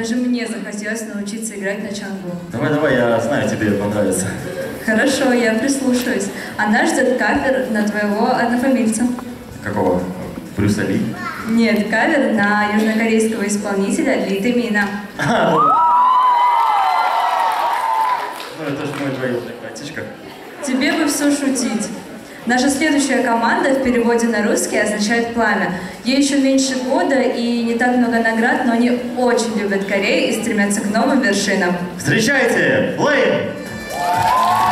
Даже мне захотелось научиться играть на чангу. Давай, я знаю, тебе понравится. Хорошо, я прислушаюсь. А нас ждет кавер на твоего однофамильца. Какого? Брюса Ли? Нет, кавер на южнокорейского исполнителя Ли Тэмина. Ну, это же мой двоюродный братишка. Тебе бы все шутить. Наша следующая команда в переводе на русский означает «пламя». Ей еще меньше года и не так много наград, но они очень любят Корею и стремятся к новым вершинам. Встречайте, Flame!